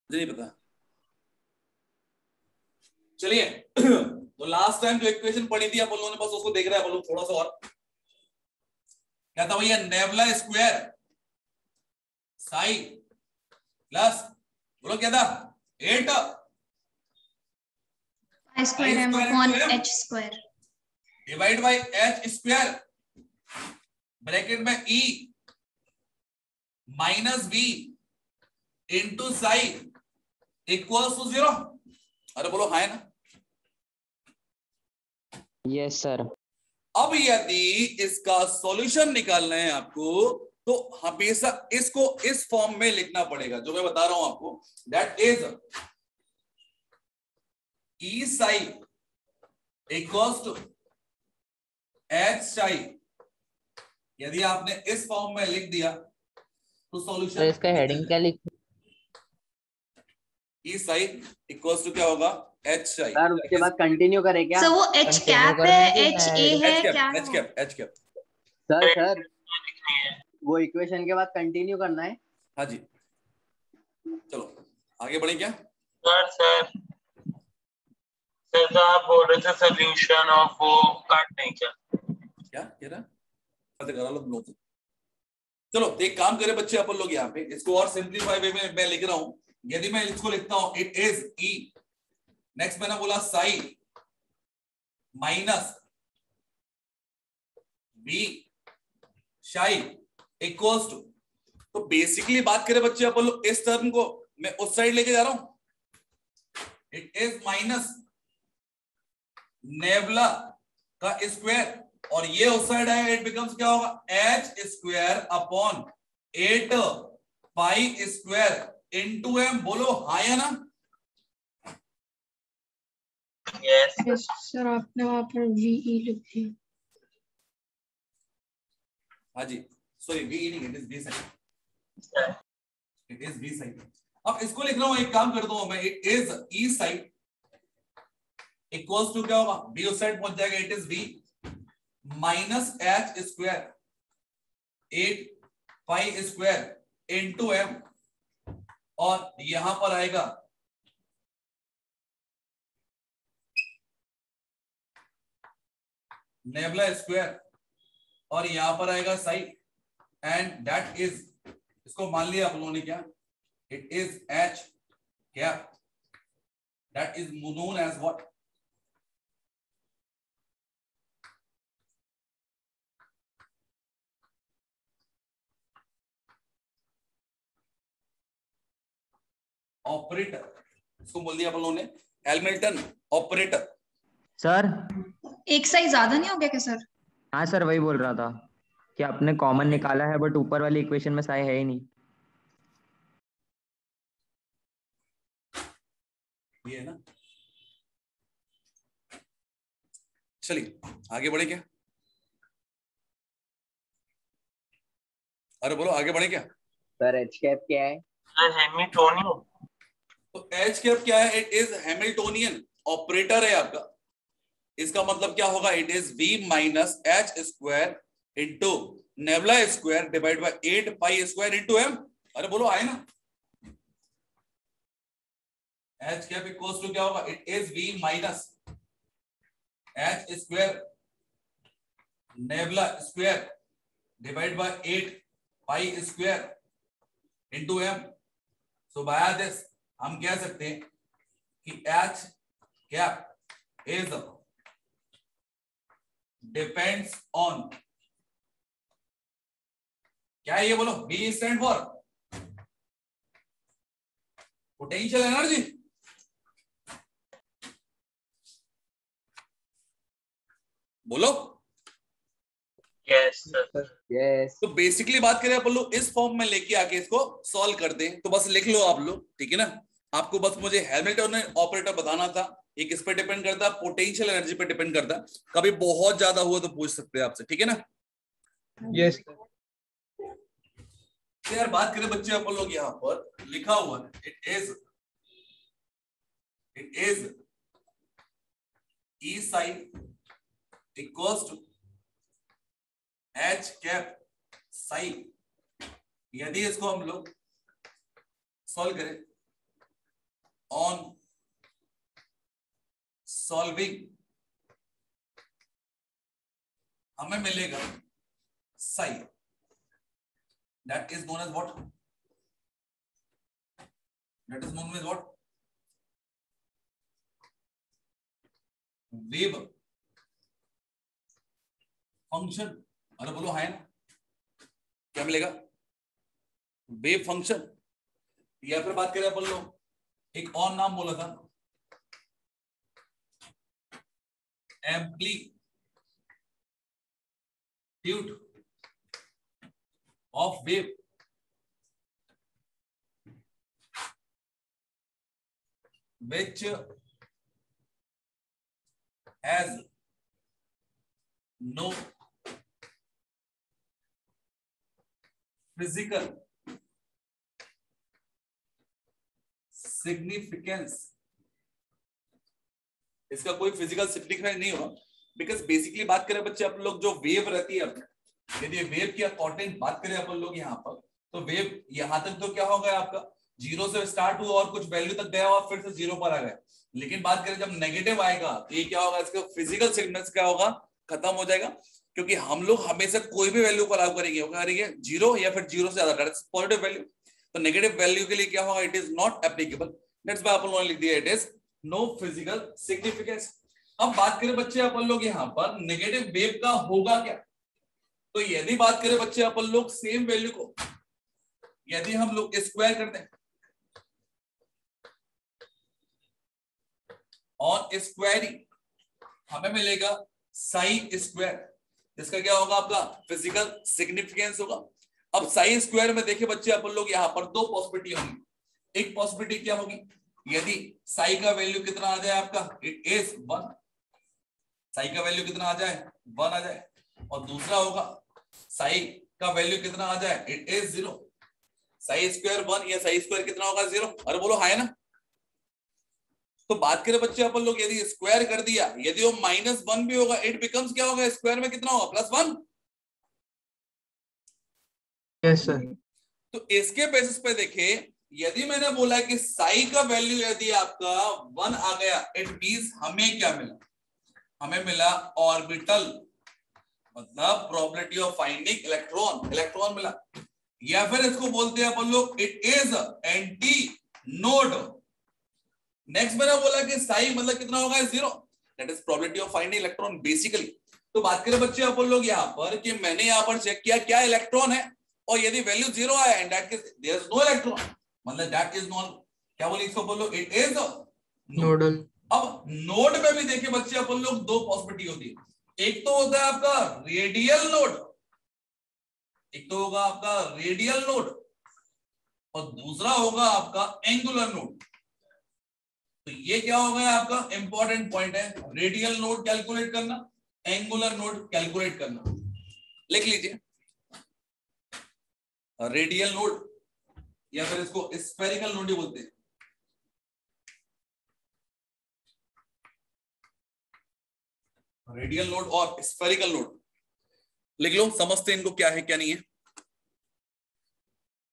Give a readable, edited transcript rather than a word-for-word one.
मुझे नहीं पता। चलिए तो लास्ट टाइम जो इक्वेशन पढ़ी थी अपन लोगों ने, बस उसको देख रहे हैं अपन लोग थोड़ा सा और। क्या था भैया? नेबुला स्क्वायर साई प्लस, बोलो क्या था? 8 square M upon H square divide by H square bracket में E minus B into psi equals to 0। अरे बोलो हाँ है ना? Yes sir. अब यदि इसका सॉल्यूशन निकालना है आपको तो हमेशा इसको इस फॉर्म में लिखना पड़ेगा जो मैं बता रहा हूं आपको, that is E psi equals to H psi. यदि आपने इस फॉर्म में लिख दिया तो सॉल्यूशन तो इसका हेडिंग क्या लिख? ई साई इक्वल्स टू क्या होगा? एच साई। सर उसके बाद कंटिन्यू करें क्या? सो वो एच कैप है, एच ए है, क्या है? H cap, H cap. Sir वो इक्वेशन के बाद कंटिन्यू करना है। हाँ जी, चलो आगे बढ़े क्या? सर तो आप बोल रहे थे सोल्यूशन ऑफ वो काटने क्या कह रहा? चलो तो एक काम करें बच्चे अपन लोग, यहाँ पे इसको और सिंपलीफाई वे में मैं लिख रहा हूं। यदि मैं इसको लिखता हूं इट इज ई, नेक्स्ट मैंने बोला psi minus B psi equals to, तो बेसिकली बात करें बच्चे अपन लोग इस टर्म को मैं उस साइड लेके जा रहा हूं। इट इज माइनस नेबुला का स्क्वायर और ये उस साइड है, इट बिकम्स क्या होगा? H square upon 8 pi square into M. बोलो हाँ या ना? यस सर आपने वहां पर वीई लिख दिया। हाँ जी, सॉरी वी नहीं, it is B side, it is B side. अब इसको लिख रहा हूं, एक काम करता हूं मैं, it is E side equals to क्या होगा? बी उस साइड पहुंच जाएगा, it is B minus H square 8 pi square into M, और यहां पर आएगा नेबुला स्क्वायर और यहां पर आएगा साई, एंड दैट इज, इसको मान लिया आप लोगों ने क्या? It is H cap, that is known as what? Operator. इसको बोल दिया अपन लोगों ने हैमिल्टन ऑपरेटर। सर एक साइज ज्यादा नहीं हो गया क्या सर? हाँ सर, वही बोल रहा था कि आपने कॉमन निकाला है बट ऊपर वाली इक्वेशन में साई है ही नहीं। ये है ना? चलिए आगे बढ़े क्या? अरे बोलो आगे बढ़े क्या? सर एच कैप क्या है? हैमिल्टोनियन। तो एच कैप क्या है? इट इज हैमिल्टोनियन ऑपरेटर है आपका। इसका मतलब क्या होगा? It is v minus H square into nabla square divide by 8 pi square into M. अरे बोलो आए ना? एच कैप इक्वल्स टू क्या होगा? It is v minus H square nabla square divide by 8 pi square into M. So by this हम कह सकते हैं कि H cap is depends on, क्या है ये बोलो? B stand for potential energy. बोलो यस सर। यस। तो बेसिकली बात करें अपन लोग इस फॉर्म में लेके आके इसको सॉल्व करते हैं, तो बस लिख लो आप लोग, ठीक है ना? आपको बस मुझे हैमिल्टन ऑपरेटर बताना था। ये किस पे डिपेंड करता है? पोटेंशियल एनर्जी पे डिपेंड करता है। कभी बहुत ज्यादा हुआ तो पूछ सकते हैं आपसे, ठीक है ना? यस तो यार बात करें बच्चे अपन लोग, यहां पर लिखा हुआ है it is E sign equals to H cap sign. यदि इसको हम लोग सॉल्व करें ऑन सॉल्विंग हमें मिलेगा psi, that is known as what, that is known as what, wave function. अरे बोलो है ना, क्या मिलेगा, वेव फंक्शन। या फिर बात करें अपन लोग, एक और नाम बोला था amplitude of wave, which has no physical significance। इसका कोई फिजिकल सिग्निफिकेंस नहीं होगा, बिकॉज बेसिकली बात करें बच्चे अपन लोग जो वेव रहती है, यदि वेव की अकॉर्डिंग बात करें अपन लोग यहाँ पर, तो वेव यहां तक तो क्या होगा आपका, जीरो से स्टार्ट हुआ और कुछ वैल्यू तक गया और फिर से जीरो पर आ गया। लेकिन बात करें जब नेगेटिव आएगा तो ये क्या होगा, इसका फिजिकल सिग्निफिकेंस क्या होगा, खत्म हो जाएगा। क्योंकि हम लोग हमेशा कोई भी वैल्यू को लागू करेंगे, वो करेंगे जीरो या फिर जीरो से ज्यादा, दैट इज पॉजिटिव वैल्यू। तो नेगेटिव वैल्यू के लिए क्या होगा, it is not applicable, that's why अपन लोगों ने लिख दिया it is no physical significance. अब बात करें बच्चे अपन लोग यहाँ पर नेगेटिव वेव का होगा क्या, तो यदि बात करें बच्चे अपन लोग सेम वैल्यू को यदि हम लोग स्क्वायर करते हैं, ऑन स्क्वायरिंग हमें मिलेगा साई स्क्वायर, जिसका क्या होगा आपका फिजिकल सिग्निफिकेंस होगा। अब साई स्क्वायर में देखिए बच्चे अपन लोग यहाँ पर दो पॉसिबिलिटी होंगी। एक पॉसिबिलिटी क्या होगी, यदि साई का वैल्यू कितना आ जाए आपका, इट इज 1, साई का वैल्यू कितना आ जाए 1 आ जाए, और दूसरा होगा साई का वैल्यू कितना आ जाए, इट इज 0, साई स्क्वायर 1 या साई स्क्वायर कितना होगा 0। अरे बोलो हाय ना। तो बात करें बच्चे अपन लोग यदि स्क्वायर कर दिया, यदि वो -1 भी होगा, इट बिकम्स क्या होगा, स्क्वायर में कितना होगा +1। Yes sir. तो इसके बेसिस पे देखिए, यदि मैंने बोला कि साई का वैल्यू यदि आपका 1 आ गया, इट मींस हमें क्या मिला, हमें मिला ऑर्बिटल, मतलब probability of finding electron, electron मिला। या फिर इसको बोलते हैं अपन लोग it is anti node. Next मैंने बोला कि साई मतलब कितना होगा 0, that is probability of finding electron basically. तो बात करें बच्चे अपन लोग यहाँ पर कि मैंने यहाँ पर चेक किया क्या इलेक्ट्रॉन है, और यदि वैल्यू 0 आया and that case there is no electron, मतलब दैट इज नॉन, क्या बोले इसको बोलो, इट इज नोडल। अब नोड में भी देखिए बच्चे अपन लोग दो पॉसिबिलिटी होती है, एक तो होता है आपका रेडियल नोड, एक तो होगा आपका रेडियल नोड, और दूसरा होगा आपका एंगुलर नोड। तो ये क्या हो गया आपका इंपॉर्टेंट पॉइंट है, रेडियल नोड कैलकुलेट करना, एंगुलर नोड कैलकुलेट करना। लिख लीजिए रेडियल नोड, या फिर इसको स्फेरिकल नोड ही बोलते हैं। रेडियल नोड और स्फेरिकल नोड लिख लो, समझते हैं इनको क्या है क्या नहीं है।